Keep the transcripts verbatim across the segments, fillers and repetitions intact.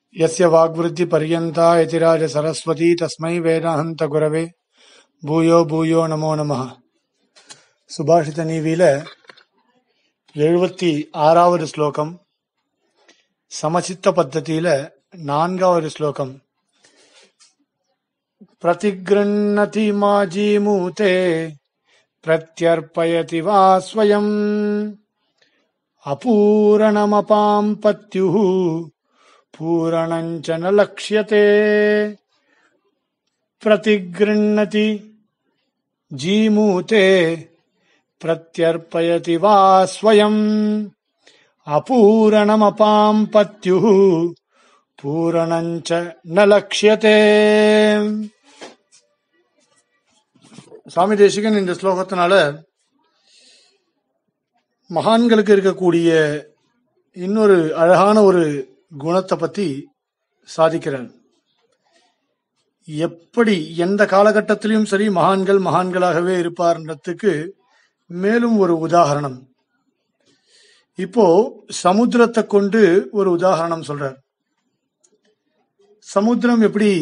यस्य वाग्वृद्धि पर्यन्ता यतिराज सरस्वती तस्मै वेदाहंत गुरवे பூயோ பூயோ நமோ நமஹ. சுபாஷித நீவியில எழுபத்தி ஆறாவது ஸ்லோகம், சமசித்த பத்ததியில நான்காவது ஸ்லோகம். பிரதிக்ருண்ணதி மாஜீமூதே பிரத்யர்ப்பயதி வா ஸ்வயம் அபூரணமபாம் பத்யுஹு பூரணஞ்ச ந லக்ஷ்யதே. பிரதிக்ருண்ணதி ஜீமூதே பிரத்யர்ப்பயதி வா ஸ்வயம் அபூரணமபாம் பத்யுஹு பூரணஞ்ச ந லக்ஷ்யதே. சுவாமி தேசிகன் இந்த ஸ்லோகத்தினால மகான்களுக்கு இருக்கக்கூடிய இன்னொரு அழகான ஒரு குணத்தை பத்தி சாதிக்கிறார். எப்படி எந்த காலகட்டத்திலும் சரி மகான்கள் மகான்களாகவே இருப்பார்ன்றதுக்கு மேலும் ஒரு உதாரணம். இப்போ சமுத்திரத்தை கொண்டு ஒரு உதாரணம் சொல்றார். சமுத்திரம் எப்படி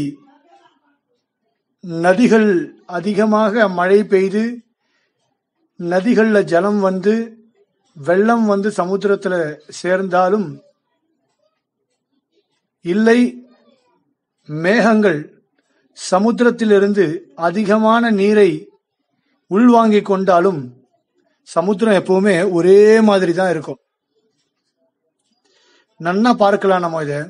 நதிகள் அதிகமாக மழை பெய்து நதிகள்ல ஜலம் வந்து வெள்ளம் வந்து சமுத்திரத்துல சேர்ந்தாலும் இல்லை, மேகங்கள் சமுத்திரத்திலிருந்து அதிகமான நீரை உள்வாங்கிக் கொண்டாலும் சமுத்திரம் எப்பவுமே ஒரே மாதிரி தான் இருக்கும். நன்னா பார்க்கலாம். நம்ம இத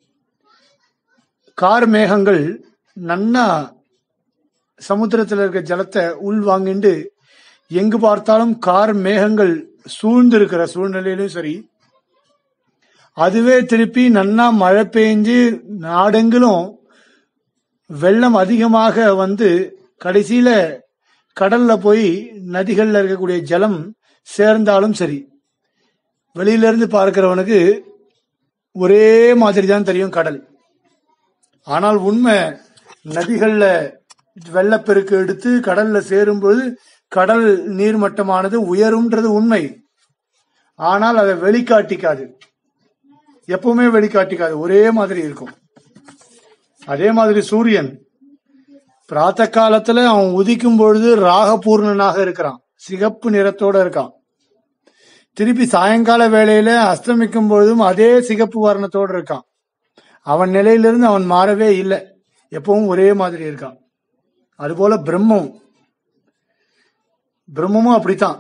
கார் மேகங்கள் நன்னா சமுத்திரத்தில் இருக்க ஜலத்தை உள்வாங்கிண்டு எங்கு பார்த்தாலும் கார் மேகங்கள் சூழ்ந்து இருக்கிற சூழ்நிலையிலும் சரி, அதுவே திருப்பி நன்னா மழை பெஞ்சு நாடெங்கிலும் வெள்ளம் அதிகமாக வந்து கடைசியில கடல்ல போய் நதிகள்ல இருக்கக்கூடிய ஜலம் சேர்ந்தாலும் சரி, வெளியில இருந்து பார்க்கிறவனுக்கு ஒரே மாதிரி தான் தெரியும் கடல். ஆனால் உண்மை, நதிகள்ல வெள்ளப்பெருக்கு எடுத்து கடல்ல சேரும்போது கடல் நீர்மட்டமானது உயரும்ன்றது உண்மை. ஆனால் அதை வெளிக்காட்டிக்காது, எப்பவுமே வெளிக்காட்டிக்காது, ஒரே மாதிரி இருக்கும். அதே மாதிரி சூரியன் பிராத்த காலத்துல அவன் உதிக்கும் பொழுது ராகபூர்ணனாக இருக்கிறான், சிகப்பு நிறத்தோட இருக்கான். திருப்பி சாயங்கால வேளையில அஸ்தமிக்கும் பொழுதும் அதே சிகப்பு வர்ணத்தோடு இருக்கான். அவன் நிலையிலிருந்து அவன் மாறவே இல்லை, எப்பவும் ஒரே மாதிரி இருக்கான். அதுபோல பிரம்மம் பிரம்மமும் அப்படித்தான்.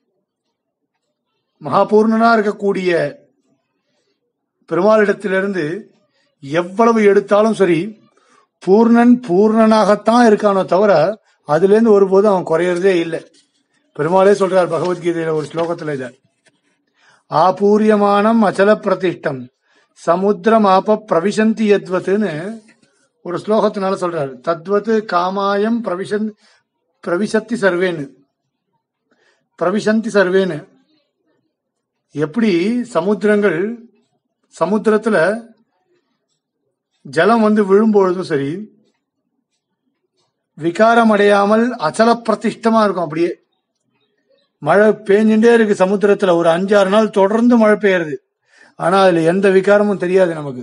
மகாபூர்ணனா இருக்கக்கூடிய பெருமாளிடத்திலிருந்து எவ்வளவு எடுத்தாலும் சரி பூர்ணன் பூர்ணனாகத்தான் இருக்கானோ தவிர அதுல இருந்து ஒருபோதும் அவன் குறையறதே இல்லை. பெருமாளே சொல்றார் பகவத்கீதையில ஒரு ஸ்லோகத்துல, இத ஆபூரியமானம் அச்சல பிரதிஷ்டம் சமுத்திரம் ஆப பிரவிசந்தி யத்வத்துன்னு ஒரு ஸ்லோகத்தினால சொல்றாரு. தத்வத்து காமாயம் பிரவிசன் பிரவிசத்தி சர்வேன்னு பிரவிசந்தி சர்வேன்னு. எப்படி சமுத்திரங்கள் சமுத்திரத்துல ஜலம் வந்து விழும்பொழுதும் சரி விகாரம் அடையாமல் அச்சல பிரதிஷ்டமா இருக்கும். அப்படியே மழை பெஞ்சுட்டே இருக்கு சமுத்திரத்துல, ஒரு அஞ்சாறு நாள் தொடர்ந்து மழை பெய்யுறது, ஆனா அதுல எந்த விகாரமும் தெரியாது நமக்கு.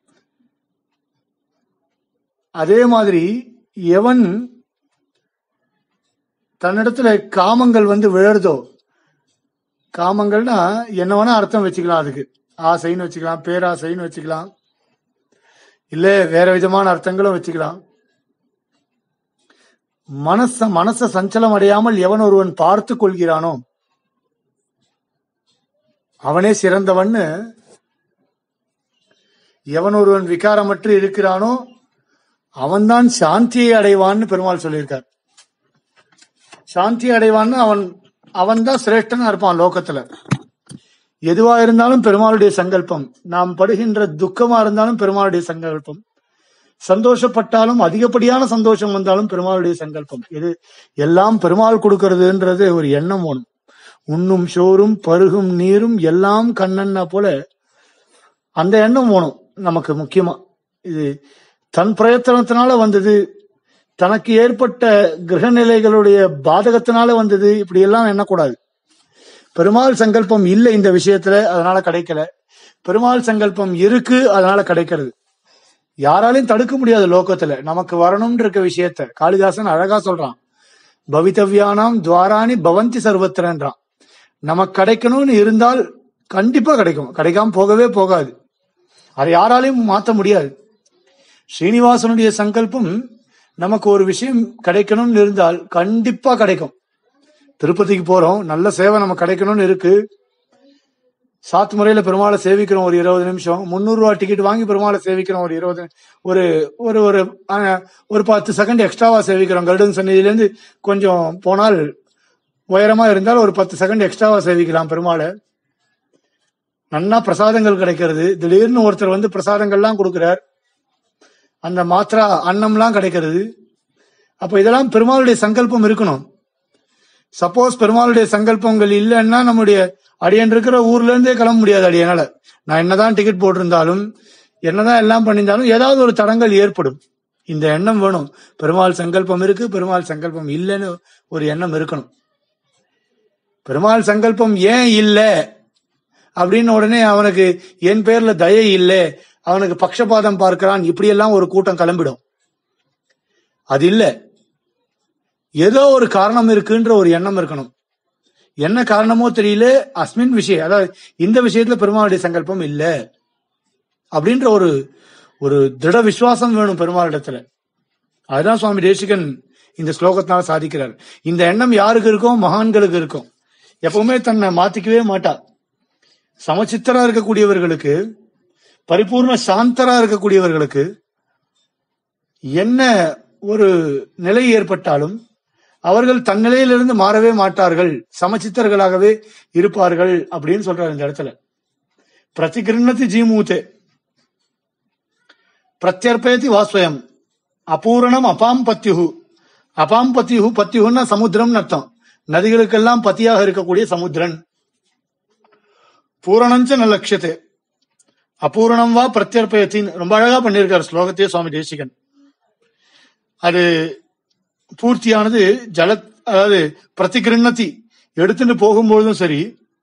அதே மாதிரி எவன் தன்னிடத்துல காமங்கள் வந்து விழறதோ, காமங்கள்னா என்ன வேணா அர்த்தம் வச்சுக்கலாம், அதுக்கு ஆசைன்னு வச்சுக்கலாம், பேராசைன்னு வச்சுக்கலாம், இல்ல வேற விதமான அர்த்தங்களும் வச்சுக்கலாம். மனச மனச சஞ்சலம் அடையாமல் எவன் ஒருவன் பார்த்து கொள்கிறானோ அவனே சிறந்தவன். எவன் ஒருவன் விகாரமற்று இருக்கிறானோ அவன்தான் சாந்தியை அடைவான்னு பெருமாள் சொல்லியிருக்கார். சாந்தி அடைவான்னு அவன் அவன் தான் சிரேஷ்டனா இருப்பான் லோகத்துல. எதுவா இருந்தாலும் பெருமாளுடைய சங்கல்பம். நாம் படுகின்ற துக்கமா இருந்தாலும் பெருமாளுடைய சங்கல்பம், சந்தோஷப்பட்டாலும் அதிகப்படியான சந்தோஷம் வந்தாலும் பெருமாளுடைய சங்கல்பம். இது எல்லாம் பெருமாள் கொடுக்கறதுன்றது ஒரு எண்ணம் வேணும். உண்ணும் சோறும் பருகும் நீரும் எல்லாம் கண்ணன்னா போல அந்த எண்ணம் வேணும் நமக்கு முக்கியமா. இது தன் பிரயத்தனத்தினால வந்தது, தனக்கு ஏற்பட்ட கிரகநிலைகளுடைய பாதகத்தினால வந்தது, இப்படி எல்லாம் எண்ணக்கூடாது. பெருமாள் சங்கல்பம் இல்லை இந்த விஷயத்துல, அதனால கிடைக்கல. பெருமாள் சங்கல்பம் இருக்கு, அதனால கிடைக்கிறது. யாராலையும் தடுக்க முடியாது லோகத்துல. நமக்கு வரணும்னு இருக்க விஷயத்த காளிதாசன் அழகா சொல்றான். பவித்தவ்யானாம் துவாராணி பவந்தி சர்வத்திரன்றான். நமக்கு கிடைக்கணும்னு இருந்தால் கண்டிப்பா கிடைக்கும், கிடைக்காம போகவே போகாது. அதை யாராலையும் மாற்ற முடியாது. ஸ்ரீனிவாசனுடைய சங்கல்பம் நமக்கு ஒரு விஷயம் கிடைக்கணும்னு இருந்தால் கண்டிப்பா கிடைக்கும். திருப்பதிக்கு போறோம், நல்ல சேவை நமக்கு கிடைக்கணும்னு இருக்கு. சாத்து முறையில பெருமாளை சேவிக்கிறோம் ஒரு இருபது நிமிஷம், முன்னூறு ரூபாய் டிக்கெட் வாங்கி பெருமாளை சேவிக்கிறோம் ஒரு இருபது ஒரு ஒரு ஒரு ஒரு பத்து செகண்ட் எக்ஸ்ட்ராவா சேவிக்கிறோம். கருடன் சந்நிதியில இருந்து கொஞ்சம் போனால் உயரமா இருந்தால் ஒரு பத்து செகண்ட் எக்ஸ்ட்ராவா சேவிக்கலாம் பெருமாளை. நன்னா பிரசாதங்கள் கிடைக்கிறது. திடீர்னு ஒருத்தர் வந்து பிரசாதங்கள்லாம் கொடுக்கிறார், அந்த மாத்திரா அன்னம்லாம் கிடைக்கிறது. அப்ப இதெல்லாம் பெருமாளுடைய சங்கல்பம் இருக்கணும். சப்போஸ் பெருமாளுடைய சங்கல்பங்கள் இல்லைன்னா நம்முடைய அடியன் இருக்கிற ஊர்ல இருந்தே கிளம்ப முடியாது. அடியனால நான் என்னதான் டிக்கெட் போட்டிருந்தாலும் என்னதான் எல்லாம் பண்ணியிருந்தாலும் ஏதாவது ஒரு தடங்கள் ஏற்படும். இந்த எண்ணம் வேணும். பெருமாள் சங்கல்பம் இருக்கு, பெருமாள் சங்கல்பம் இல்லைன்னு ஒரு எண்ணம் இருக்கணும். பெருமாள் சங்கல்பம் ஏன் இல்லை அப்படின்னு உடனே அவனுக்கு என் பேர்ல தயை இல்லை, அவனுக்கு பக்ஷபாதம் பார்க்கிறான், இப்படியெல்லாம் ஒரு கூட்டம் கிளம்பிடும். அது இல்ல, ஏதோ ஒரு காரணம் இருக்குன்ற ஒரு எண்ணம் இருக்கணும். என்ன காரணமோ தெரியல, அஸ்மின் விஷயம், அதாவது இந்த விஷயத்துல பெருமாளுடைய சங்கல்பம் இல்ல அப்படின்ற ஒரு ஒரு திட விசுவாசம் வேணும் பெருமாளிடத்துல. அதுதான் சுவாமி தேசிகன் இந்த ஸ்லோகத்தினால சாதிக்கிறார். இந்த எண்ணம் யாருக்கு இருக்கும்? மகான்களுக்கு இருக்கும். எப்பவுமே தன்னை மாத்திக்கவே மாட்டார். சமச்சித்தரா இருக்கக்கூடியவர்களுக்கு, பரிபூர்ண சாந்தரா இருக்கக்கூடியவர்களுக்கு என்ன ஒரு நிலை ஏற்பட்டாலும் அவர்கள் தன்னிலையிலிருந்து மாறவே மாட்டார்கள், சமச்சித்தர்களாகவே இருப்பார்கள் அப்படின்னு சொல்றாரு இந்த இடத்துல. பிரதிகிருண்ணதி ஜீமூத்தே பிரத்யர்ப்பயதி வாஸ்வயம் அபூரணம் அபாம் பத்யுஹு. அபாம் பத்யுஹு, பத்யுஹுன்னா சமுத்திரம் அர்த்தம். நதிகளுக்கெல்லாம் பத்தியாக இருக்கக்கூடிய சமுத்திரன். பூரணஞ்ச ந லட்சியத்தை அபூரணம் வா பிரத்யர்ப்பயத்தின் ரொம்ப அழகா பண்ணியிருக்காரு ஸ்லோகத்தையே சுவாமி தேசிகன். அது பூர்த்தியானது ஜல, அதாவது பிரதிகிருண்ணதி எடுத்துட்டு போகும்பொழுதும் சரி,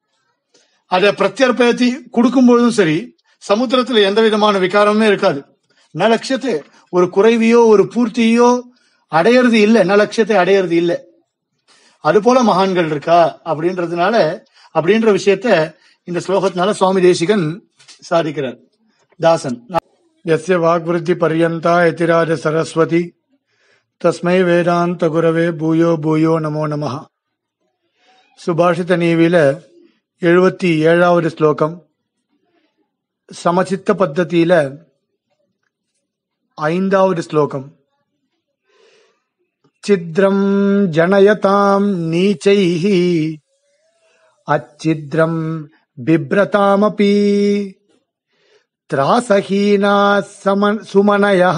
அதை பிரத்யர்ப்பயத்தி கொடுக்கும் பொழுதும் சரி, சமுத்திரத்துல எந்த விதமான விகாரமே இருக்காது. ந லட்சியத்தை ஒரு குறைவையோ ஒரு பூர்த்தியோ அடையிறது இல்லை, ந லட்சியத்தை அடையிறது இல்லை. அது போல மகான்கள் இருக்கா அப்படின்றதுனால, அப்படின்ற விஷயத்த இந்த ஸ்லோகத்தினால சுவாமி தேசிகன் சாதிக்கிறார். தாசன் யஸ்ய வாக்விருத்தி பர்யந்தா யதிராஜ சரஸ்வதி தஸ்மை வேதாந்த குரவே பூயோ பூயோ நமோ நமஹ. சுபாஷித நீவில எழுபத்தி ஏழாவது ஸ்லோகம். சமச்சித்த பத்ததியில ஐந்தாவது ஸ்லோகம். சித்ரம் ஜனயதாம் நீச்சைஹி அச்சித்ரம் பிப்ரதாமபி த்ராசஹீனா சுமனயஹ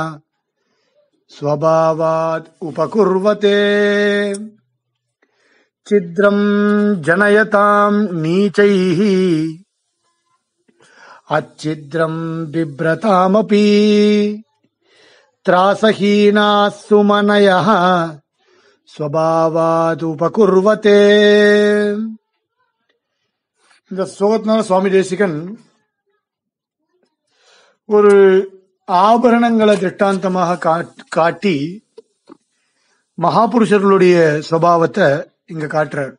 ஸ்வபாவாத் உபகுர்வதே. சித்ரம் ஜனயதாம் நீச்சைஹி அச்சித்ரம் பிப்ரதாமபி த்ராசஹீனா சுமனயஹ ஸ்வபாவாத் உபகுர்வதே. இந்த ஸ்லோகத்தினால சுவாமி தேசிகன் ஒரு ஆபரணங்களை திட்டாந்தமாக காட்டி மகாபுருஷர்களுடைய சுபாவத்தை இங்க காட்டுறார்.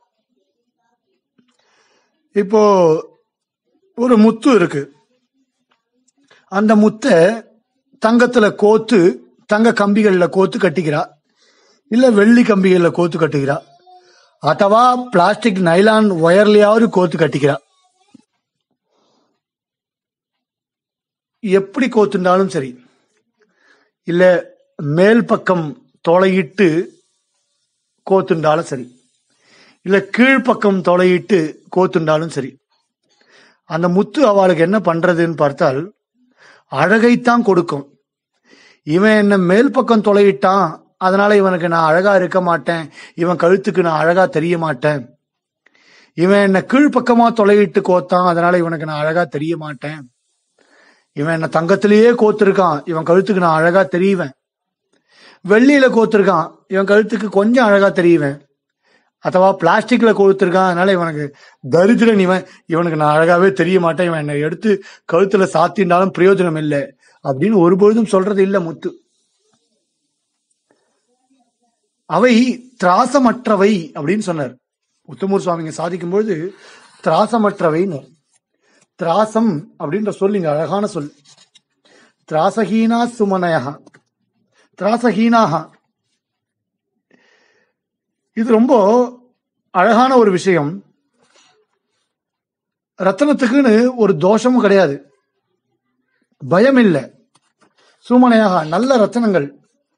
இப்போ ஒரு முத்து இருக்கு, அந்த முத்தை தங்கத்துல கோத்து தங்க கம்பிகள்ல கோத்து கட்டிக்கிறா, இல்ல வெள்ளி கம்பிகள்ல கோத்து கட்டுகிறா, அத்தவா பிளாஸ்டிக் நைலான் ஒயர்லயாவது கோத்து கட்டிக்கிறா. எப்படி கோத்துண்டாலும் சரி, இல்ல மேல் பக்கம் தொலையிட்டு கோத்துண்டாலும் சரி, இல்ல கீழ்பக்கம் தொலையிட்டு கோத்துண்டாலும் சரி, அந்த முத்து அவளுக்கு என்ன பண்றதுன்னு பார்த்தால் அழகைத்தான் கொடுக்கும். இவன் என்ன மேல் பக்கம் தொலையிட்டான், அதனால இவனுக்கு நான் அழகா இருக்க மாட்டேன், இவன் கழுத்துக்கு நான் அழகா தெரிய மாட்டேன். இவன் என்ன கீழ்பக்கமா தொலையிட்டு கோத்தான், அதனால இவனுக்கு நான் அழகா தெரிய மாட்டேன். இவன் என்ன தங்கத்திலேயே கோத்திருக்கான், இவன் கழுத்துக்கு நான் அழகா தெரியுவேன். வெள்ளியில கோத்திருக்கான், இவன் கழுத்துக்கு கொஞ்சம் அழகா தெரியுவேன். அத்தவா பிளாஸ்டிக்ல கோத்திருக்கான், அதனால இவனுக்கு தரித்திரன், இவன் இவனுக்கு நான் அழகாவே தெரிய மாட்டேன், இவன் என்னை எடுத்து கழுத்துல சாத்தின்றாலும் பிரயோஜனம் இல்லை அப்படின்னு ஒருபொழுதும் சொல்றது இல்ல முத்து. அவை திராசமற்றவை அப்படின்னு சொன்னார் உத்தமூர் சுவாமிங்க சாதிக்கும் பொழுது. திராசமற்றவைன்னு, திராசம் அப்படின்ற சொல் இங்க அழகான சொல். திராசஹீனா சுமனயா, திராசஹீனாக, இது ரொம்ப அழகான ஒரு விஷயம். ரத்தனத்துக்குன்னு ஒரு தோஷமும் கிடையாது, பயம் இல்லை. சுமனையாக நல்ல ரத்தனங்கள்.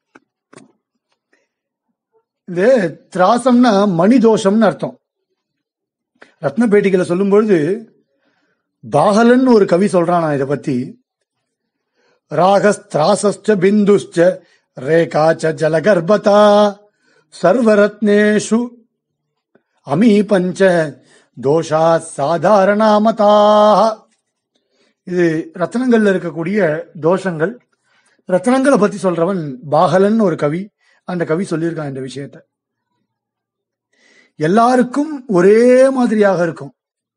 இந்த திராசம்னா மணி தோஷம்னு அர்த்தம். ரத்ன பேட்டிகளை சொல்லும் பொழுது பாகலன் ஒரு கவி சொல்றானா இதை பத்தி. ராகஸ்திராசஸ்ச பிந்துஸ்ச ரேகாச்ச ஜலகர்பதா சர்வரத்னேஷு அமீ பஞ்ச தோஷா சாதாரணாமதா. இது ரத்னங்கள்ல இருக்கக்கூடிய தோஷங்கள். ரத்னங்களை பத்தி சொல்றவன் பாகலன் ஒரு கவி. அந்த கவி சொல்லியிருக்கான் இந்த விஷயத்த. எல்லாருக்கும் ஒரே மாதிரியாக இருக்கும்.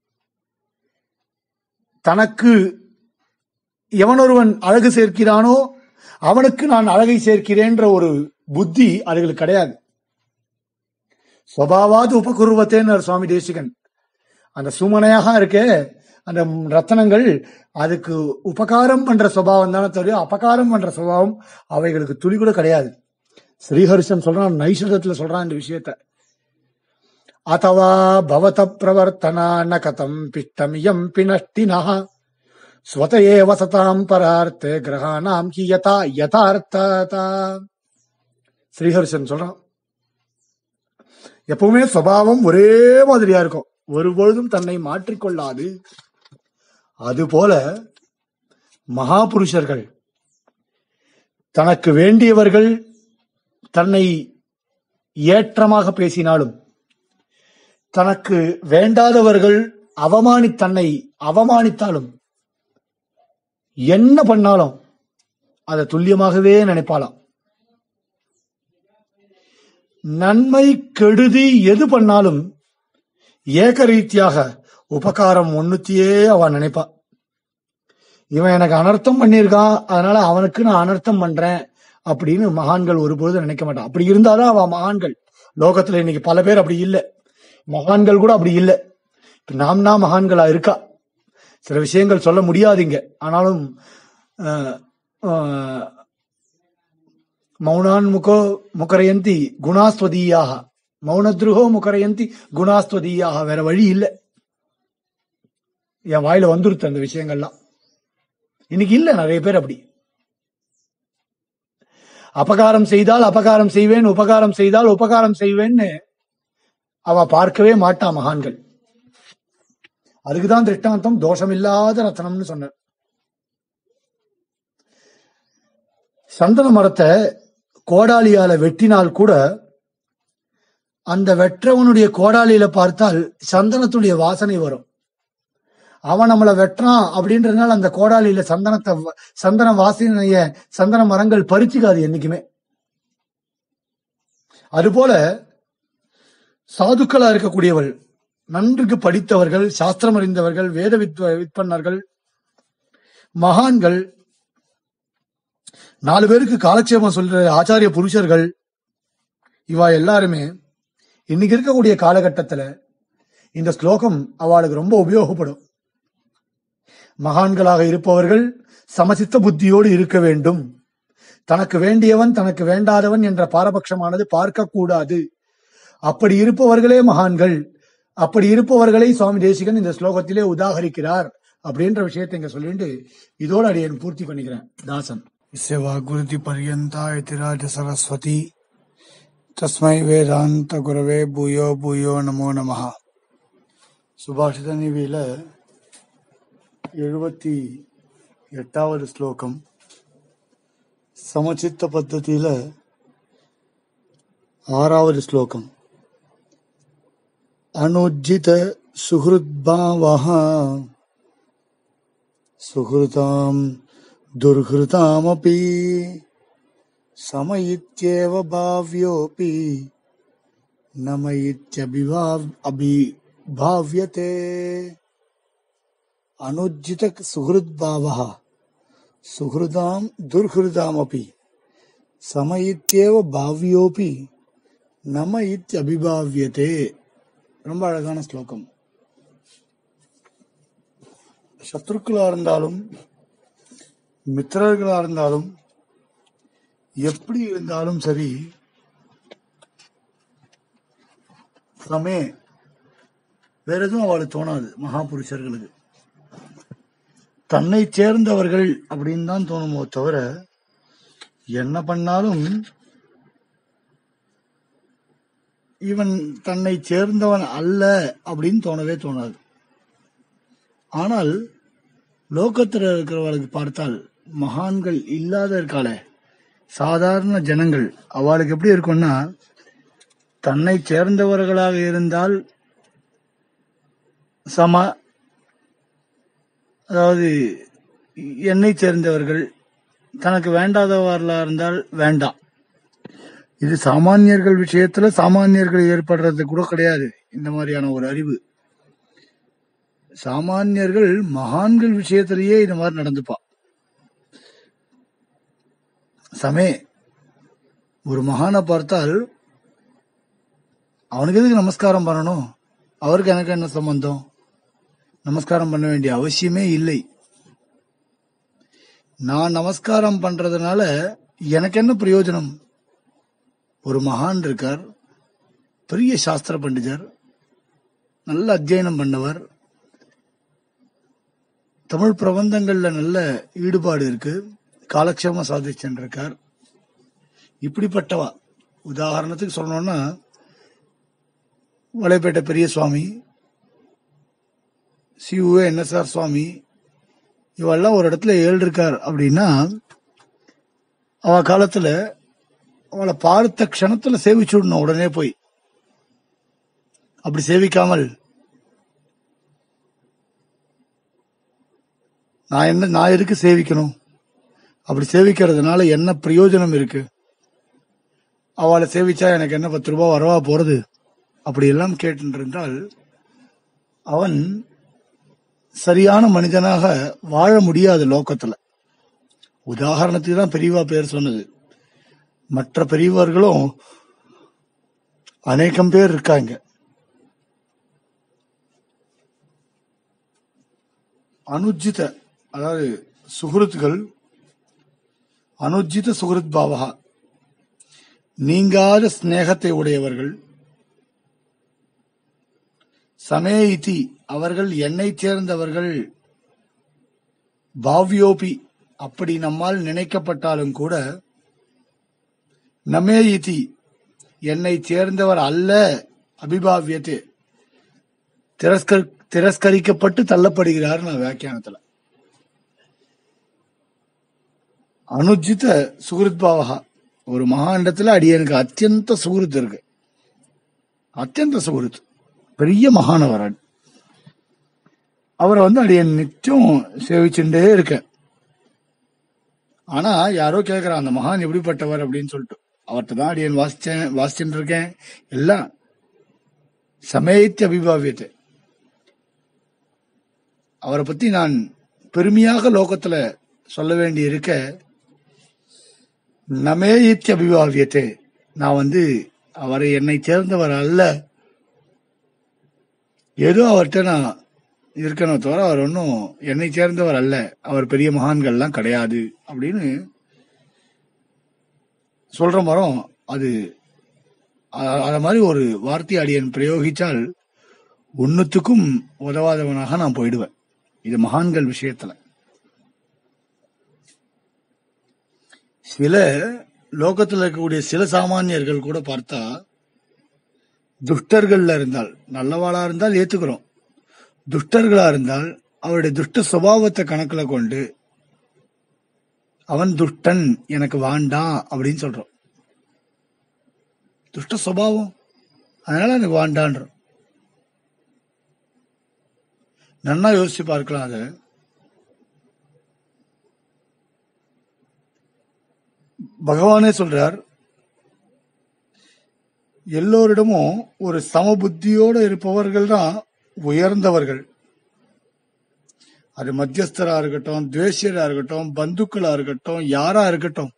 தனக்கு எவனொருவன் அழகு சேர்க்கிறானோ அவனுக்கு நான் அழகை சேர்க்கிறேன்ற ஒரு புத்தி அதுகளுக்கு கிடையாது. சுபாவாது உபகுருவத்தேன்னு சுவாமி தேசிகன். அந்த சுமனையாக இருக்கே அந்த ரத்தனங்கள், அதுக்கு உபகாரம் பண்ற சுபாவம் தானே தவிர அபகாரம் பண்ற சுபாவம் அவைகளுக்கு துளி கூட கிடையாது. ஸ்ரீஹர்ஷன் சொல்றான், நைஷதத்துல சொல்றான் இந்த விஷயத்த. அதவா பவத பிரவர்த்தனா ந கதம் பிஷ்டமியம் பினஷ்டினஹ ஸ்வதயே வசதாம் பரார்த்தே கிரகானாம் கி யதா யதார்த்ததா. ஸ்ரீஹர்ஷன் சொல்றான், எப்பவுமே சுபாவம் ஒரே மாதிரியா இருக்கும், ஒருபொழுதும் தன்னை மாற்றிக்கொள்ளாது. அதுபோல மகாபுருஷர்கள், தனக்கு வேண்டியவர்கள் தன்னை ஏற்றமாக பேசினாலும், தனக்கு வேண்டாதவர்கள் அவமானி தன்னை அவமானித்தாலும், என்ன பண்ணாலும் அதை துல்லியமாகவே நினைப்பாளாம். நன்மை கெடுதி எது பண்ணாலும் ஏகரீதியாக உபகாரம் ஒண்ணுத்தியே அவ நினைப்பா. இவன் எனக்கு அனர்த்தம் பண்ணியிருக்கான், அதனால அவனுக்கு நான் அனர்த்தம் பண்றேன் அப்படின்னு மகான்கள் ஒருபொழுது நினைக்க மாட்டான். அப்படி இருந்தாதான் அவ மகான்கள். லோகத்துல இன்னைக்கு பல பேர் அப்படி இல்லை, மகான்கள் கூட அப்படி இல்லை. நாம்னா மகான்களா இருக்கா. சில விஷயங்கள் சொல்ல முடியாதுங்க, ஆனாலும் மௌனான் முகோ முகரயந்தி குணாஸ்வதீயாக, மௌனத்ருகோ முகரயந்தி குணாஸ்வதீயாக. வேற வழி இல்லை, என் வாயில வந்துருத்து அந்த விஷயங்கள்லாம். இன்னைக்கு இல்ல நிறைய பேர் அப்படி. அபகாரம் செய்தால் அபகாரம் செய்வேன், உபகாரம் செய்தால் உபகாரம் செய்வேன்னு அவ பார்க்கவே மாட்டா மகான்கள். அதுக்குதான் திருஷ்டாந்தம் தோஷமில்லாத ரத்தனம்னு சொன்னார். சந்தன மரத்தை கோடாலியால வெட்டினால் கூட அந்த வெற்றவனுடைய கோடாலியில பார்த்தால் சந்தனத்துடைய வாசனை வரும். அவன் நம்மளை வெட்டுறான் அப்படின்றதுனால அந்த கோடாலியில சந்தனத்தை சந்தன வாசனைய சந்தன மரங்கள் பறிச்சுக்காது என்னைக்குமே. அதுபோல சாதுக்களா இருக்கக்கூடியவள், நன்கு படித்தவர்கள், சாஸ்திரம் அறிந்தவர்கள், வேத வித்பன்னர்கள், மகான்கள், நாலு பேருக்கு காலட்சேபம் சொல்ற ஆச்சாரிய புருஷர்கள், இவா எல்லாருமே இன்னைக்கு இருக்கக்கூடிய காலகட்டத்துல இந்த ஸ்லோகம் அவளுக்கு ரொம்ப உபயோகப்படும். மகான்களாக இருப்பவர்கள் சமசித்த புத்தியோடு இருக்க வேண்டும். தனக்கு வேண்டியவன் தனக்கு வேண்டாதவன் என்ற பாரபட்சமானது பார்க்க கூடாது. அப்படி இருப்பவர்களே மகான்கள். அப்படி இருப்பவர்களை சுவாமி தேசிகன் இந்த ஸ்லோகத்திலே உதாகரிக்கிறார் அப்படின்ற விஷயத்தை இங்க சொல்லிட்டு இதோடு அடியேன் பூர்த்தி பண்ணிக்கிறேன். தாசன் வாகுருதி பர்யந்தா யதிராஜ சரஸ்வதி தஸ்மை வேதாந்த குரவே பூயோ பூயோ நமோ நமஹ. சுபாஷித நீவியில எழுபத்தி எட்டாவது ஸ்லோகம், சமச்சித்த பத்ததியில ஆறாவது ஸ்லோகம். அனுஜ்ஜித சுஹ்ருத்பாவஹ சுஹ்ருதாம் துர்ஹ்ருதாமபி சமயித்யேவ பாவ்யோபி நமயித்யபிபாவ் அபிபாவ்யதே. அனுஜ்ஜித சுஹ்ருத்பாவஹ சுஹ்ருதாம் துர்ஹுதாமபி சமயித்யேவ பாவ்யோபி நம இத்ய அபிபாவ்யதே. ரொம்ப அழகான ஸ்லோகம். சத்ருக்களா இருந்தாலும் மித்திரர்களா இருந்தாலும் எப்படி இருந்தாலும் சரி, சமே வேற எதுவும் அவளுக்கு தோணாது. மகாபுருஷர்களுக்கு தன்னை சேர்ந்தவர்கள் அப்படின்னு தான் தோணுமோ தவிர என்ன பண்ணாலும் இவன் தன்னை சேர்ந்தவன் அல்ல அப்படின்னு தோணவே தோணாது. ஆனால் லோகத்தில் இருக்கிறவர்களுக்கு பார்த்தால், மகான்கள் இல்லாத இருக்காள சாதாரண ஜனங்கள், அவளுக்கு எப்படி இருக்கும்னா, தன்னை சேர்ந்தவர்களாக இருந்தால் சம, அதாவது என்னை சேர்ந்தவர்கள், தனக்கு வேண்டாதவர்களா இருந்தால் வேண்டாம். இது சாமானியர்கள் விஷயத்துல சாமானியர்கள் ஏற்படுறது கூட கிடையாது இந்த மாதிரியான ஒரு அறிவு. சாமானியர்கள் மகான்கள் விஷயத்திலேயே இந்த மாதிரி நடந்துப்பா. சமே ஒரு மகானை பார்த்தால் அவனுக்கு எதுக்கு நமஸ்காரம் பண்ணணும், அவருக்கு எனக்கு என்ன சம்பந்தம், நமஸ்காரம் பண்ண வேண்டிய அவசியமே இல்லை. நான் நமஸ்காரம் பண்றதுனால எனக்கு என்ன பிரயோஜனம்? ஒரு மகான் இருக்கார், பெரிய சாஸ்திர பண்டிதர், நல்ல அத்தியனம் பண்ணவர், தமிழ் பிரபந்தங்கள்ல நல்ல ஈடுபாடு இருக்கு, காலக்ஷேம சாதிச்சுருக்கார். இப்படிப்பட்டவா, உதாரணத்துக்கு சொல்லணும்னா வலைப்பேட்டை பெரிய சுவாமி, C U V N S R சுவாமி, இவெல்லாம் ஒரு இடத்துல ஏழு இருக்கார் அப்படின்னா, அவ காலத்துல அவளை பார்த்த க்ஷணத்துல சேவிச்சு விடணும் உடனே போய். அப்படி சேவிக்காமல் நான் என்ன நான் எதுக்கு சேவிக்கணும், அப்படி சேவிக்கிறதுனால என்ன பிரயோஜனம் இருக்கு, அவளை சேவிச்சா எனக்கு என்ன பத்து ரூபாய் வரவா போறது, அப்படி எல்லாம் கேட்டுருந்தால் அவன் சரியான மனிதனாக வாழ முடியாது லோகத்துல. உதாரணத்துக்கு தான் பெரியவா பேர் சொன்னது. மற்ற பெரியவர்களும் அநேகம் பேர் இருக்காங்க. அனுஜித, அதாவது சுகிருத்துகள், அனுஜித சுகிருத் பாவகா, நீங்காத ஸ்நேகத்தை உடையவர்கள், சமேயிதி அவர்கள் என்னை சேர்ந்தவர்கள், பாவ்யோபி அப்படி நம்மால் நினைக்கப்பட்டாலும் கூட, நமேயிதி என்னை சேர்ந்தவர் அல்ல, அபிபாவியத்தை திரஸ்கர் திரஸ்கரிக்கப்பட்டு தள்ளப்படுகிறார். நான் வியாக்கியானத்துல அனுஜித சுகிருத் பாவகா, ஒரு மகாண்டத்துல அடியனுக்கு அத்தியந்த சுகிருத் இருக்கு, அத்தியந்த சுகிருத், பெரிய மகானவர். அவரை வந்து அடியன் நிச்சயம் சேவிச்சுட்டே இருக்க. ஆனா யாரோ கேட்கிறான் அந்த மகான் எப்படிப்பட்டவர் அப்படின்னு சொல்லிட்டு, அவர்கிட்ட தான் அடியன் வாசிச்சேன் வாசிச்சுட்டு இருக்கேன் எல்லாம். சமயத்தை அபிபாவியத்தை, அவரை பத்தி நான் பெருமையாக லோகத்துல சொல்ல வேண்டி இருக்க, நமேயித்ய அபிபாவியத்தை, நான் வந்து அவரை என்னை சேர்ந்தவர் அல்ல, ஏதோ அவர்கிட்ட நான் இருக்கணும் தவிர அவர் ஒன்னும் என்னை சேர்ந்தவர் அல்ல, அவர் பெரிய மகான்கள்லாம் கிடையாது அப்படின்னு சொல்ற மரம். அது அத மாதிரி ஒரு வார்த்தை அடியன் பிரயோகிச்சால் ஒன்னுத்துக்கும் உதவாதவனாக நான் போயிடுவேன். இது மகான்கள் விஷயத்துல. சில லோகத்தில் இருக்கக்கூடிய சில சாமானியர்கள் கூட பார்த்தா, துஷ்டர்கள்ல இருந்தால், நல்லவாளா இருந்தால் ஏத்துக்கிறோம், துஷ்டர்களா இருந்தால் அவருடைய துஷ்ட சுபாவத்தை கணக்குல கொண்டு அவன் துஷ்டன் எனக்கு வாண்டாம் அப்படின்னு சொல்றோம். துஷ்ட சுபாவம், அதனால எனக்கு வாண்டான்ற. நன்னா யோசிச்சு பார்க்கலாம். அத பகவானே சொல்றார், எல்லோரிடமும் ஒரு சமபுத்தியோடு இருப்பவர்கள் தான் உயர்ந்தவர்கள். அது மத்தியஸ்தரா இருக்கட்டும், துவேஷியரா இருக்கட்டும், பந்துக்களா இருக்கட்டும், யாரா இருக்கட்டும்,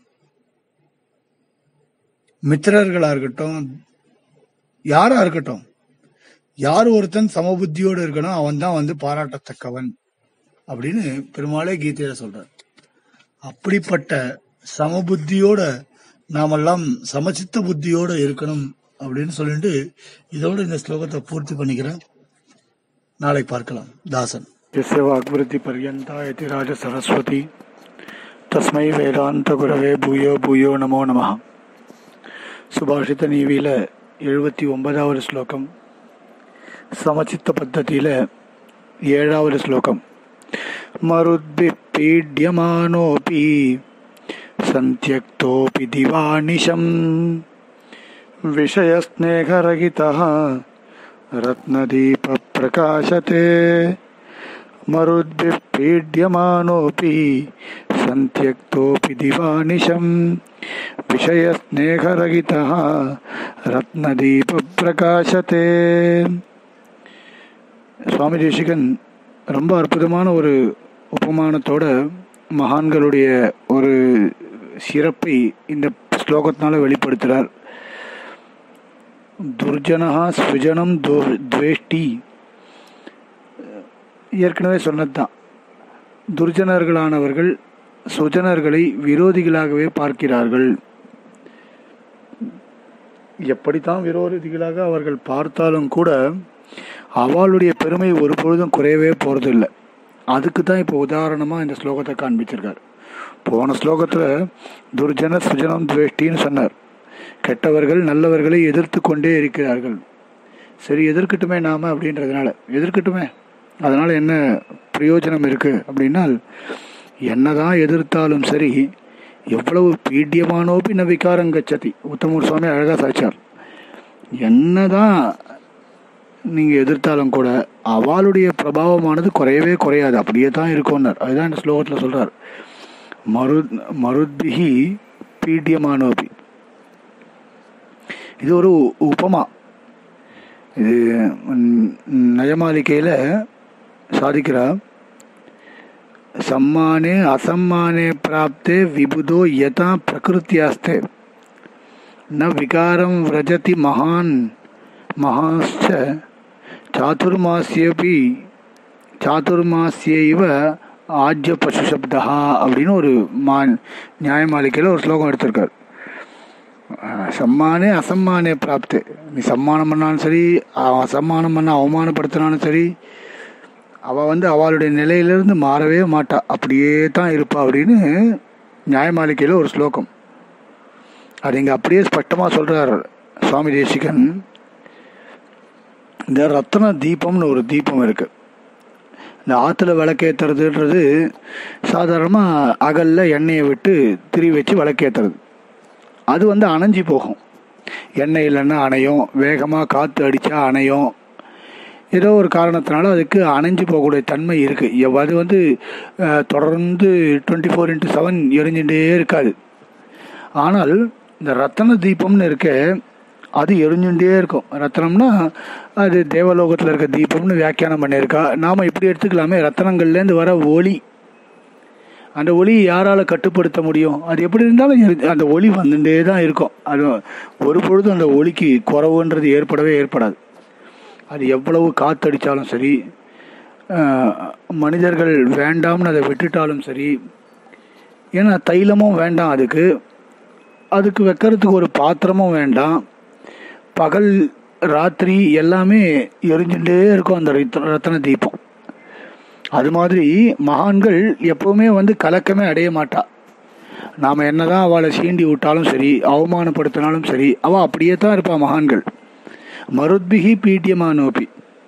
மித்திரர்களா இருக்கட்டும், யாரா இருக்கட்டும், யார் ஒருத்தன் சமபுத்தியோடு இருக்கணும் அவன் தான் வந்து பாராட்டத்தக்கவன் அப்படின்னு பெருமாளே கீதையில சொல்றார். அப்படிப்பட்ட சமபுத்தியோட நாமெல்லாம் சமச்சித்த புத்தியோட இருக்கணும் அப்படின்னு சொல்லிட்டு இதோட இந்த ஸ்லோகத்தை பூர்த்தி பண்ணிக்கிறேன். நாளை பார்க்கலாம். தாசன். यस्य वाग्वृत्ति पर्यन्ता इति राज सरस्वती तस्मै வேதாந்த குரவே பூயோ பூயோ நமோ நமः. சுபாஷித நீவியில எழுபத்தி ஒன்பதாவது ஸ்லோகம், சமச்சித்த பத்ததியில ஏழாவது ஸ்லோகம். மருத்பி பீட்யமானோபி சந்த்யக்தோபி திவானிஷம் விஷயஸ்நேகரகிதः ரத்னதீப பிரகாசதே. மருத்பிः பீட்யமானோபி சந்த்யக்தோபி திவானிஷம் விஷயஸ்நேகரகிதः ரத்னதீப பிரகாசதே. சுவாமி தேசிகன் ரொம்ப அற்புதமான ஒரு உபமானத்தோட மகான்களுடைய ஒரு சிறப்பை இந்த ஸ்லோகத்தினால வெளிப்படுத்துகிறார். துர்ஜனஹா சுஜனம் துவேஷ்டி, ஏற்கனவே சொன்னதுதான். துர்ஜனர்களானவர்கள் சுஜனர்களை விரோதிகளாகவே பார்க்கிறார்கள். எப்படித்தான் விரோதிகளாக அவர்கள் பார்த்தாலும் கூட அவளுடைய பெருமை ஒரு பொழுதும் குறையவே போறது இல்லை. அதுக்கு தான் இப்போ உதாரணமா இந்த ஸ்லோகத்தை காண்பிச்சிருக்கார். போன ஸ்லோகத்துல துர்ஜன சுஜனம் துவேஷ்டின்னு சொன்னார். கெட்டவர்கள் நல்லவர்களை எதிர்த்து கொண்டே இருக்கிறார்கள். சரி, எதிர்க்கட்டுமே நாம அப்படின்றதுனால எதிர்க்கட்டுமே, அதனால என்ன பிரயோஜனம் இருக்கு அப்படின்னா, என்னதான் எதிர்த்தாலும் சரி, எவ்வளவு பீட்யமானோபி ந விகாரம் கச்சதி. உத்தமூர் சுவாமி அழகா சாச்சார். என்னதான் நீங்க எதிர்த்தாலும் கூட அவளுடைய பிரபாவமானது குறையவே குறையாது, அப்படியே தான் இருக்கும்னார். அதுதான் இந்த ஸ்லோகத்துல சொல்றார். மரு மருத்பிஹி பீட்யமானோபி. இது ஒரு உபமா. இது நயமாலிகையில சாதிக்கிறா. சம்மானே அசம்மானே பிராப்தே விபுதோ யதா பிரகிருத்தியாஸ்தே ந விகாரம் விரஜதி மகான் மகாஸ்ச சாதுர்மாஸ்யபி சாதுர்மாஸ்யைவ ஆஜ்ய பசு சப்தா அப்படின்னு ஒரு மா நியாயமாலிக்கையில் ஒரு ஸ்லோகம் எடுத்திருக்கார். சம்மானே அசம்மானே பிராப்தே, நீ சம்மானம் பண்ணாலும் சரி, அசம்மானம் பண்ண அவமானப்படுத்தினாலும் சரி, அவள் வந்து அவளுடைய நிலையிலிருந்து மாறவே மாட்டா, அப்படியே தான் இருப்பா அப்படின்னு நியாயமாலிக்கையில் ஒரு ஸ்லோகம். அது இங்கே அப்படியே ஸ்பஷ்டமாக சொல்கிறார் சுவாமி தேசிகன். இந்த ரத்ன தீபம்னு ஒரு தீபம் இருக்கு. இந்த ஆற்றுல விளக்கேற்றுறதுன்றது சாதாரணமாக அகலில் எண்ணெயை விட்டு திரி வச்சு விளக்கேற்றுறது. அது வந்து அணைஞ்சி போகும். எண்ணெய் இல்லைன்னா அணையும், வேகமாக காற்று அடித்தா அணையும். ஏதோ ஒரு காரணத்தினால அதுக்கு அணைஞ்சு போகக்கூடிய தன்மை இருக்குது. அது வந்து தொடர்ந்து டுவெண்ட்டி ஃபோர் இன்ட்டு செவன் எரிஞ்சுட்டே இருக்காது. ஆனால் இந்த ரத்தன தீபம்னு இருக்க, அது எரிஞ்சுட்டே இருக்கும். ரத்தனம்னா அது தேவலோகத்தில் இருக்க தீபம்னு வியாக்கியானம் பண்ணியிருக்கா. நாம் இப்படி எடுத்துக்கலாமே, ரத்தனங்கள்லேருந்து வர ஒளி, அந்த ஒளி யாரால் கட்டுப்படுத்த முடியும்? அது எப்படி இருந்தாலும் அந்த ஒளி வந்துட்டே தான் இருக்கும். அது ஒரு பொழுதும் அந்த ஒளிக்கு குறவுன்றது ஏற்படவே ஏற்படாது. அது எவ்வளவு காற்றடித்தாலும் சரி, மனிதர்கள் வேண்டாம்னு அதை விட்டுட்டாலும் சரி, ஏன்னா தைலமும் வேண்டாம் அதுக்கு, அதுக்கு வைக்கிறதுக்கு ஒரு பாத்திரமும் வேண்டாம், பகல் ராத்திரி எல்லாமே எரிஞ்சுட்டே இருக்கும் அந்த ரத்தன தீபம். அது மாதிரி மகான்கள் எப்பவுமே வந்து கலக்கமே அடைய மாட்டா. நாம் என்னதான் அவளை சீண்டி விட்டாலும் சரி, அவமானப்படுத்தினாலும் சரி, அவள் அப்படியே தான் இருப்பா மகான்கள். மருத்பிகி பீட்டியமானோபி.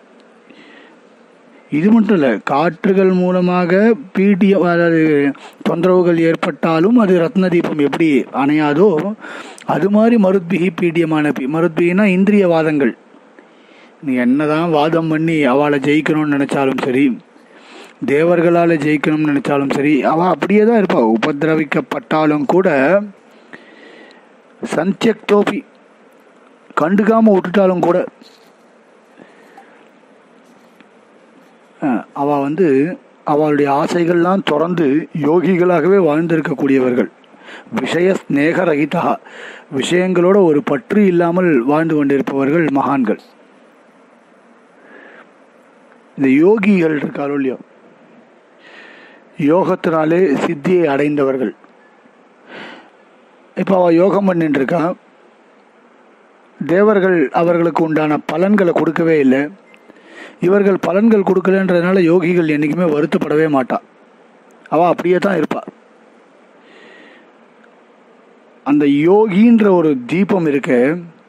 இது மட்டும் இல்லை, காற்றுகள் மூலமாக பீட்டியம், அதாவது தொந்தரவுகள் ஏற்பட்டாலும் அது ரத்ன தீபம் எப்படி அணையாதோ அது மாதிரி மருத்பிகி பீட்டியமானபி. மருத்பிகினா இந்திரியவாதங்கள். நீ என்னதான் வாதம் பண்ணி அவளை ஜெயிக்கணும்னு நினைச்சாலும் சரி, தேவர்களால் ஜெயிக்கணும்னு நினைச்சாலும் சரி, அவள் அப்படியே தான் இருப்பா. உபதிரவிக்கப்பட்டாலும் கூட சந்தியக்தோபி, கண்டுக்காம விட்டுட்டாலும் கூட அவள் வந்து அவளுடைய ஆசைகள்லாம் தொடர்ந்து யோகிகளாகவே வாழ்ந்திருக்கக்கூடியவர்கள். விஷய ஸ்நேக ரகிதா, விஷயங்களோட ஒரு பற்று இல்லாமல் வாழ்ந்து கொண்டிருப்பவர்கள் மகான்கள். இந்த யோகிகள் இருக்காளோ இல்லையோ, யோகத்தினாலே சித்தியை அடைந்தவர்கள். இப்போ அவள் யோகம் பண்ணிட்டு இருக்கா, தேவர்கள் அவர்களுக்கு உண்டான பலன்களை கொடுக்கவே இல்லை. இவர்கள் பலன்கள் கொடுக்கலன்றதுனால யோகிகள் என்றைக்குமே வருத்தப்படவே மாட்டா, அவள் அப்படியே தான் இருப்பாள். அந்த யோகின்ற ஒரு தீபம் இருக்கு,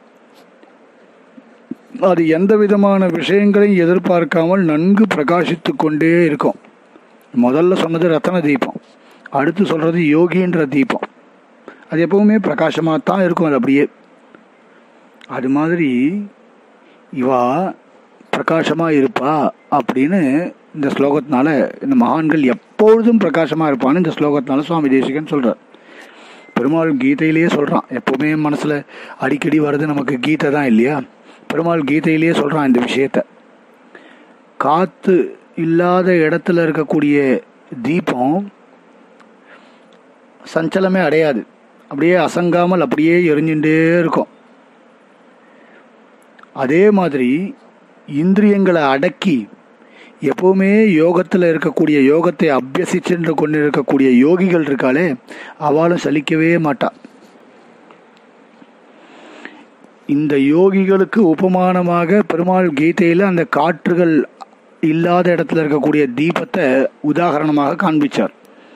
அது எந்த விதமான விஷயங்களையும் எதிர்பார்க்காமல் நன்கு பிரகாசித்து கொண்டே இருக்கும். முதல்ல சொன்னது ரத்தன தீபம், அடுத்து சொல்றது யோகின்ற தீபம். அது எப்பவுமே பிரகாசமாக தான் இருக்கும். அது அப்படியே அது மாதிரி இவா பிரகாசமாக இருப்பா அப்படின்னு இந்த ஸ்லோகத்தினால, இந்த மகான்கள் எப்பொழுதும் பிரகாசமாக இருப்பான்னு இந்த ஸ்லோகத்தினால சுவாமி தேசிகன் சொல்கிறார். பெருமாள் கீதையிலேயே சொல்கிறான், எப்போவுமே மனசில் அடிக்கடி வர்றது நமக்கு கீதை தான் இல்லையா. பெருமாள் கீதையிலேயே சொல்கிறான் இந்த விஷயத்தை. காற்று இல்லாத இடத்துல இருக்கக்கூடிய தீபம் சஞ்சலமே அடையாது, அப்படியே அசங்காமல் அப்படியே எரிஞ்சுட்டே இருக்கும். அதே மாதிரி இந்திரியங்களை அடக்கி எப்பவுமே யோகத்தில் இருக்கக்கூடிய, யோகத்தை அபியசிச்சு கொண்டு இருக்கக்கூடிய யோகிகள் இருக்காளே, அவளும் சலிக்கவே மாட்டா. இந்த யோகிகளுக்கு உபமானமாக பெருமாள் கீதையில் அந்த காற்றுகள் இல்லாத இடத்துல இருக்கக்கூடிய தீபத்தை உதாரணமாக காண்பிச்சார்.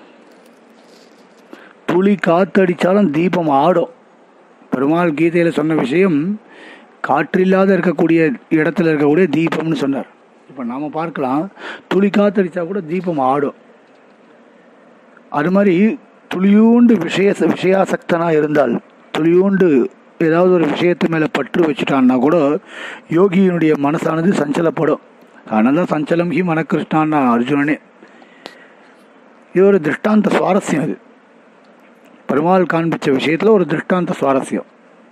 துளி காத்தடிச்சாலும் தீபம் ஆடும். பெருமாள் கீதையில் சொன்ன விஷயம் காற்றில்லாத இருக்கக்கூடிய இடத்துல இருக்கக்கூடிய தீபம்னு சொன்னார். இப்போ நாம் பார்க்கலாம், துளி காத்தடிச்சா கூட தீபம் ஆடும். அது மாதிரி துளியூண்டு விஷய விஷயாசக்தனாக இருந்தால், துளியூண்டு ஏதாவது ஒரு விஷயத்து மேலே பற்று வச்சுட்டான்னா கூட யோகியினுடைய மனசானது சஞ்சலப்படும். அதனால தான் சஞ்சலம் ஹி மனகிருஷ்ணான்னா அர்ஜுனனே. இது ஒரு திருஷ்டாந்த சுவாரஸ்யம். இது பெருமாள் காண்பிச்ச விஷயத்தில் ஒரு திருஷ்டாந்த சுவாரஸ்யம்.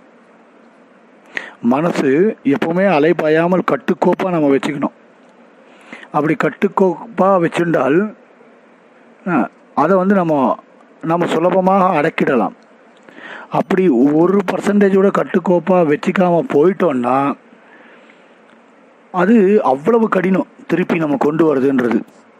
மனசு எப்பவுமே அலைபாயாமல் கட்டுக்கோப்பாக நம்ம வச்சுக்கணும். அப்படி கட்டுக்கோப்பாக வச்சுட்டால் அதை வந்து நம்ம நம்ம சுலபமாக அடக்கிடலாம். அப்படி ஒரு பர்சன்டேஜோட கட்டுக்கோப்பாக வச்சுக்காமல் போயிட்டோம்னா அது அவ்வளவு கடினம் திருப்பி நம்ம கொண்டு வருதுன்றது.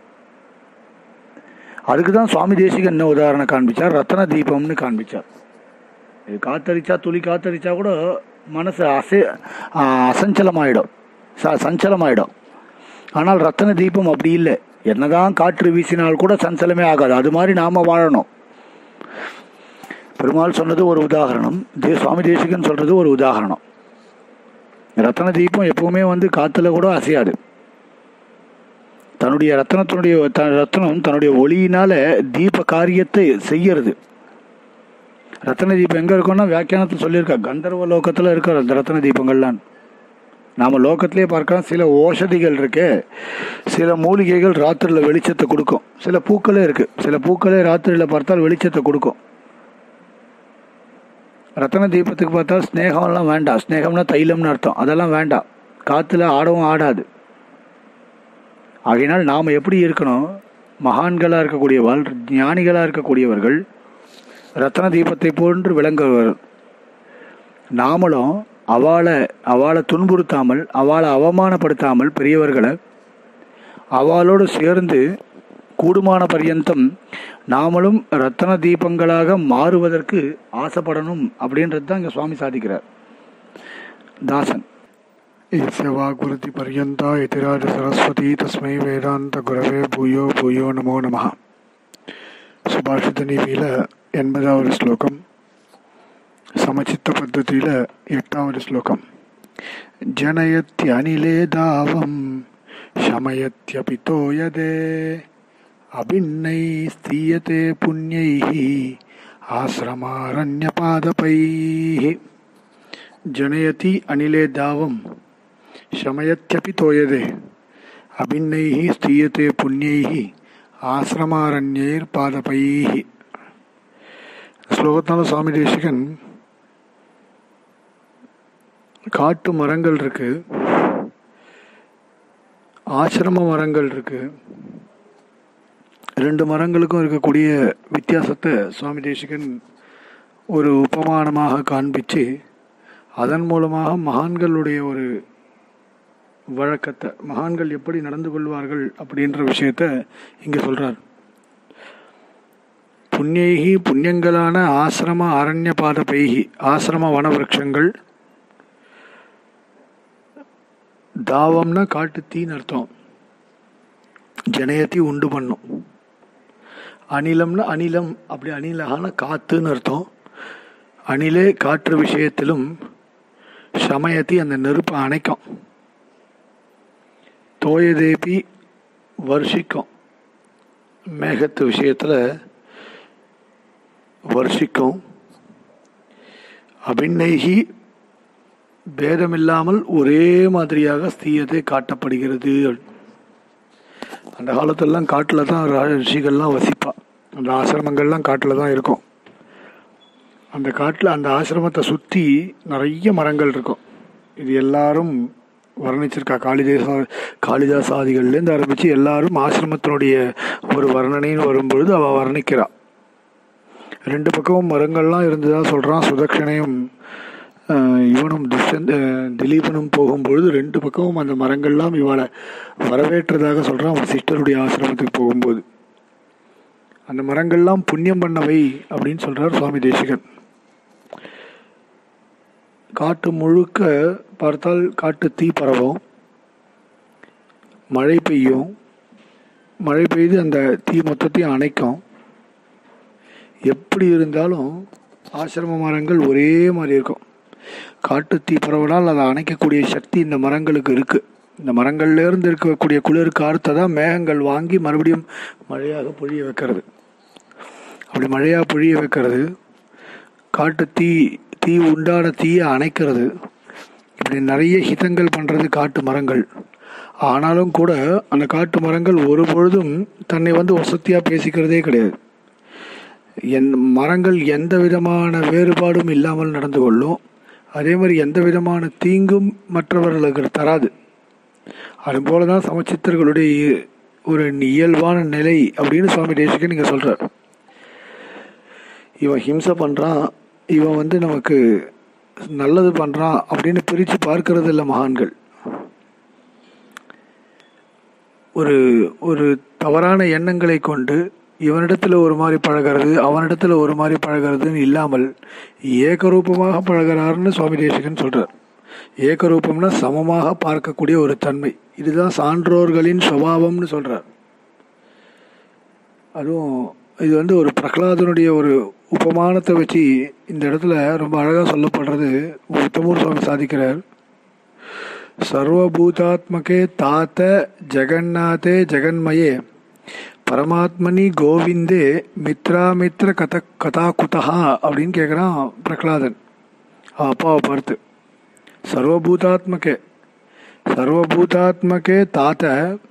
அதுக்கு தான் சுவாமி தேசிகன் என்ன உதாரணம் காண்பிச்சார், ரத்தன தீபம்னு காண்பிச்சார். இது காத்தடிச்சா, துளி காத்தடிச்சா கூட மனசு அசை அசஞ்சலமாயிடும், ச சஞ்சலமாயிடும். ஆனால் ரத்தன தீபம் அப்படி இல்லை. என்னதான் காற்று வீசினால் கூட சஞ்சலமே ஆகாது. அது மாதிரி நாம் வாழணும். பெருமாள் சொன்னது ஒரு உதாரணம், தே சுவாமி தேசிகன் சொல்கிறது ஒரு உதாரணம். ரத்தன தீபம் எப்பவுமே வந்து காற்றுல கூட அசையாது. தன்னுடைய ரத்தனத்தினுடைய த ரத்தனம் தன்னுடைய ஒளியினால தீப காரியத்தை செய்யறது. ரத்தன தீபம் எங்கே இருக்குன்னா வியாக்கியானத்தில் சொல்லியிருக்கா, கந்தர்வ லோகத்தில் இருக்கிற அந்த ரத்தன தீபங்கள்லாம் நாம் லோகத்திலே பார்க்கலாம். சில ஓஷதிகள் இருக்கு, சில மூலிகைகள் ராத்திரியில் வெளிச்சத்தை கொடுக்கும். சில பூக்களே இருக்கு, சில பூக்களே ராத்திரியில் பார்த்தால் வெளிச்சத்தை கொடுக்கும். ரத்தன தீபத்துக்கு பார்த்தா ஸ்நேகம்லாம் வேண்டாம். ஸ்நேகம்னா தைலம்னு அர்த்தம், அதெல்லாம் வேண்டாம். காற்றுல ஆடவும் ஆடாது. ஆகையினால் நாம் எப்படி இருக்கணும், மகான்களாக இருக்கக்கூடியவர்கள், ஞானிகளாக இருக்கக்கூடியவர்கள் ரத்தன தீபத்தை போன்று விளங்குவர். நாமளும் அவளை அவளை துன்புறுத்தாமல், அவளை அவமானப்படுத்தாமல், பெரியவர்களை அவளோடு சேர்ந்து கூடுமான பர்யந்தம் நாமளும் ரத்தன தீபங்களாக மாறுவதற்கு ஆசைப்படணும் அப்படின்றது தான் இங்கே சுவாமி சாதிக்கிறார். தாசன் வாகுருதி பர்யந்தா எதிராஜ சரஸ்வதி தஸ்மை வேதாந்த குரவே பூயோ பூயோ நமோ நமஹ. சுபாஷித நீவியில் எண்பதாவது ஸ்லோகம், சமச்சித்த பத்ததியில் எட்டாவது ஸ்லோகம். ஜனயத்யனிலே தாவம் சமயத்யபிதோயதே அபின்னை ஸ்தீயதே புண்யைஹி ஆஸ்ரமாரண்யபாதபைஹி. ஜனயதி அனிலே தாவம் சமயத்யபி தோயதே அபின்னைஹி ஸ்தீயதே புண்யைஹி ஆஸ்ரமாரண்யைர் பாதபைஹி. ஸ்லோகத்தினால சுவாமி தேசிகன் காட்டு மரங்கள் இருக்கு, ஆசிரம மரங்கள் இருக்கு, ரெண்டு மரங்களுக்கும் இருக்கக்கூடிய வித்தியாசத்தை சுவாமி தேசிகன் ஒரு உபமானமாக காண்பித்து அதன் மூலமாக மகான்களுடைய ஒரு வழக்கத்தை, மகான்கள் எப்படி நடந்து கொள்வார்கள் அப்படின்ற விஷயத்த இங்கே சொல்கிறார். புண்ணியைகி புண்ணியங்களான ஆசிரம அரண்ய பாத பைகி, ஆசிரம வனவிருட்சங்கள், தாவம்னா காட்டு தீன்னு அர்த்தம், ஜனயத்தி உண்டு பண்ணும். அனிலம்னா அனிலம், அப்படி அனிலகான காத்துன்னு அர்த்தம். அணிலே காற்று விஷயத்திலும் சமயத்தி அந்த நெருப்பை அணைக்கும். தோயதேபி வருஷிக்கும், மேகத்து விஷயத்தில் வருஷிக்கும். அபிநைகி பேதமில்லாமல் ஒரே மாதிரியாக ஸ்தீயத்தை காட்டப்படுகிறது. அந்த காலத்திலலாம் காட்டில் தான் ரிஷிகள்லாம் வசிப்பா. அந்த ஆசிரமங்கள்லாம் காட்டில் தான் இருக்கும். அந்த காட்டில் அந்த ஆசிரமத்தை சுற்றி நிறைய மரங்கள் இருக்கும். இது எல்லாரும் வர்ணிச்சிருக்கா. காளிதாசா காளிதாசாதிகள்லேருந்து ஆரம்பித்து எல்லாரும் ஆசிரமத்தினுடைய ஒரு வர்ணனைன்னு வரும்பொழுது அவள் வர்ணிக்கிறா. ரெண்டு பக்கமும் மரங்கள்லாம் இருந்ததாக சொல்கிறான். சுதக்ஷனையும் இவனும் துஷ்யந்த் திலீபனும் போகும்பொழுது ரெண்டு பக்கமும் அந்த மரங்கள்லாம் இவளை வரவேற்றதாக சொல்கிறான். வசிஷ்டருடைய ஆசிரமத்துக்கு போகும்போது அந்த மரங்கள்லாம் புண்ணியம் பண்ணவை அப்படின்னு சொல்கிறார் சுவாமி தேசிகன். காட்டு முழுக்க பார்த்தால் காட்டு தீ பரவும், மழை பெய்யும், மழை பெய்து அந்த தீ மொத்தத்தையும் அணைக்கும். எப்படி இருந்தாலும் ஆசிரம மரங்கள் ஒரே மாதிரி இருக்கும். காட்டு தீ பரவலால் அதை அணைக்கக்கூடிய சக்தி இந்த மரங்களுக்கு இருக்குது. இந்த மரங்கள்லேருந்து இருக்கக்கூடிய குளிர் காற்றை தான் மேகங்கள் வாங்கி மறுபடியும் மழையாக பொழிய வைக்கிறது. அப்படி மழையாக பொழிய வைக்கிறது, காட்டு தீ தீ உண்டான தீயை அணைக்கிறது. இப்படி நிறைய ஹிதங்கள் பண்ணுறது காட்டு மரங்கள். ஆனாலும் கூட அந்த காட்டு மரங்கள் ஒரு பொழுதும் தன்னை வந்து வசதியாக பேசிக்கிறதே கிடையாது. என் மரங்கள் எந்த விதமான வேறுபாடும் இல்லாமல் நடந்து கொள்ளும். அதே மாதிரி எந்த விதமான தீங்கும் மற்றவர்களுக்கு தராது. அதுபோல தான் சமச்சித்தர்களுடைய ஒரு இயல்பான நிலை அப்படின்னு சுவாமி தேசிகன் இங்கே சொல்கிறார். இவன் ஹிம்சை பண்ணுறான், இவன் வந்து நமக்கு நல்லது பண்ணுறான் அப்படின்னு பிரித்து பார்க்கறது இல்லை மகான்கள். ஒரு ஒரு தவறான எண்ணங்களை கொண்டு இவனிடத்தில் ஒரு மாதிரி பழகிறது, அவனிடத்தில் ஒரு மாதிரி பழகிறதுன்னு இல்லாமல் ஏகரூபமாக பழகிறாருன்னு சுவாமி தேசிகன் சொல்கிறார். ஏகரூபம்னா சமமாக பார்க்கக்கூடிய ஒரு தன்மை. இதுதான் சான்றோர்களின் சுபாவம்னு சொல்கிறார். அதுவும் இது வந்து ஒரு பிரகலாதனுடைய ஒரு உபமானத்தை வச்சு இந்த இடத்துல ரொம்ப அழகாக சொல்லப்படுறது உத்தமூர் சுவாமி சாதிக்கிறார். சர்வபூதாத்மகே தாத்த ஜெகநாதே ஜெகன்மயே பரமாத்மனி கோவிந்தே மித்ராமித்ர கத கதா குதா அப்படின்னு கேட்குறான் பிரகலாதன் அப்பாவை பார்த்து. சர்வபூதாத்மகே சர்வபூதாத்மகே தாத்த,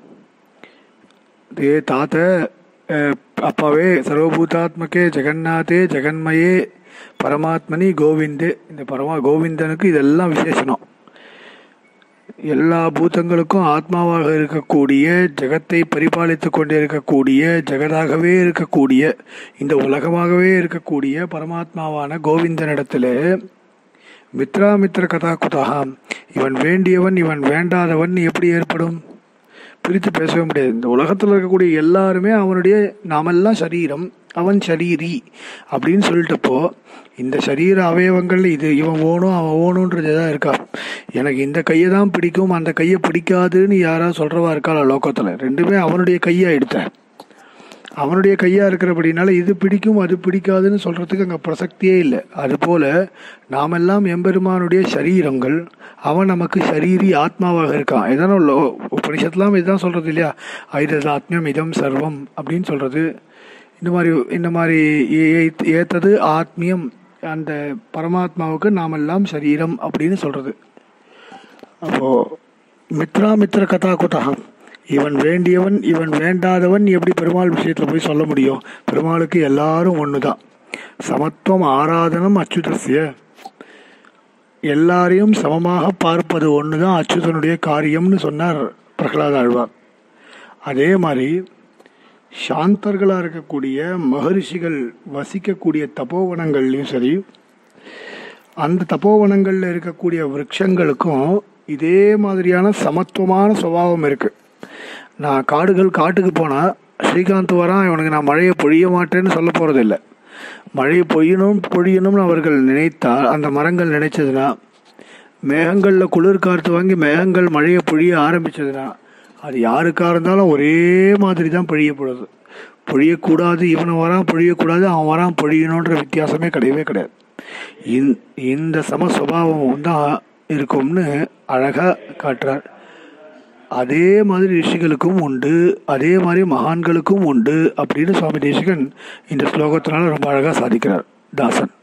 ஏ தாத்த அப்பாவே, சர்வபூதாத்மகே ஜெகநாதே ஜெகன்மயே பரமாத்மனி கோவிந்தே. இந்த பரமா கோவிந்தனுக்கு இதெல்லாம் விசேஷனம். எல்லா பூதங்களுக்கும் ஆத்மாவாக இருக்கக்கூடிய, ஜெகத்தை பரிபாலித்து கொண்டே இருக்கக்கூடிய, ஜெகதாகவே இருக்கக்கூடிய, இந்த உலகமாகவே இருக்கக்கூடிய பரமாத்மாவான கோவிந்தனிடத்தில் மித்ராமித்ர கதா குதகாம், இவன் வேண்டியவன் இவன் வேண்டாதவன் எப்படி ஏற்படும்? பிரித்து பேசவே முடியாது. இந்த உலகத்தில் இருக்கக்கூடிய எல்லாருமே அவனுடைய, நாமெல்லாம் சரீரம், அவன் சரீரி அப்படின்னு சொல்லிட்டப்போ இந்த சரீர அவயவங்கள் இது இவன் ஓணும் அவன் ஓணுன்றது தான் இருக்கா? எனக்கு இந்த கையை தான் பிடிக்கும் அந்த கையை பிடிக்காதுன்னு யாராவது சொல்கிறவா இருக்காளா லோகத்தில்? ரெண்டுமே அவனுடைய கையாக எடுத்த அவனுடைய கையாக இருக்கிறபடினால இது பிடிக்கும் அது பிடிக்காதுன்னு சொல்கிறதுக்கு அங்கே பிரசக்தியே இல்லை. அதுபோல் நாமெல்லாம் எம்பெருமானுடைய சரீரங்கள், அவன் நமக்கு சரீரி ஆத்மாவாக இருக்கான். எதனா உபனிஷத்துலாம் இதுதான் சொல்கிறது இல்லையா? ஐதது ஆத்மியம் இதம் சர்வம் அப்படின்னு சொல்கிறது. இந்த மாதிரி இந்த மாதிரி ஏத்தது ஆத்மியம், அந்த பரமாத்மாவுக்கு நாமெல்லாம் சரீரம் அப்படின்னு சொல்கிறது. அப்போது மித்ராமித்ர கதா குதகம், இவன் வேண்டியவன் இவன் வேண்டாதவன் எப்படி பெருமாள் விஷயத்தில் போய் சொல்ல முடியும்? பெருமாளுக்கு எல்லாரும் ஒன்று தான். சமத்துவம் ஆராதனம் அச்சுதசிய, எல்லாரையும் சமமாக பார்ப்பது ஒன்று தான் அச்சுதனுடைய காரியம்னு சொன்னார் பிரகலாத ஆழ்வார். அதே மாதிரி சாந்தர்களாக இருக்கக்கூடிய மகரிஷிகள் வசிக்கக்கூடிய தபோவனங்கள்லையும் சரி, அந்த தபோவனங்களில் இருக்கக்கூடிய விருட்சங்களுக்கும் இதே மாதிரியான சமத்துவமான சுபாவம் இருக்குது. நான் காடுகள் காட்டுக்கு போனால் ஸ்ரீகாந்த் வரான், இவனுக்கு நான் மழையை பொழிய மாட்டேன்னு சொல்ல போகிறதில்லை. மழையை பொய்யணும் பொழியணும்னு அவர்கள் நினைத்தால், அந்த மரங்கள் நினைச்சதுன்னா, மேகங்களில் குளிர் காற்று வாங்கி மேகங்கள் மழையை பொழிய ஆரம்பித்ததுன்னா, அது யாருக்காக இருந்தாலும் ஒரே மாதிரி தான் பொழியப்படுது. பொழியக்கூடாது, இவனை வரான் பொழியக்கூடாது, அவன் வரான் பொழியணுன்ற வித்தியாசமே கிடையவே கிடையாது. இந்த சம சுபாவம் தான் இருக்கும்னு அழகாக காட்டுறார். அதே மாதிரி ரிஷிகளுக்கும் உண்டு, அதே மாதிரி மகான்களுக்கும் உண்டு அப்படின்னு சுவாமி தேசிகன் இந்த ஸ்லோகத்தினால ரொம்ப அழகாக சாதிக்கிறார் தாசன்.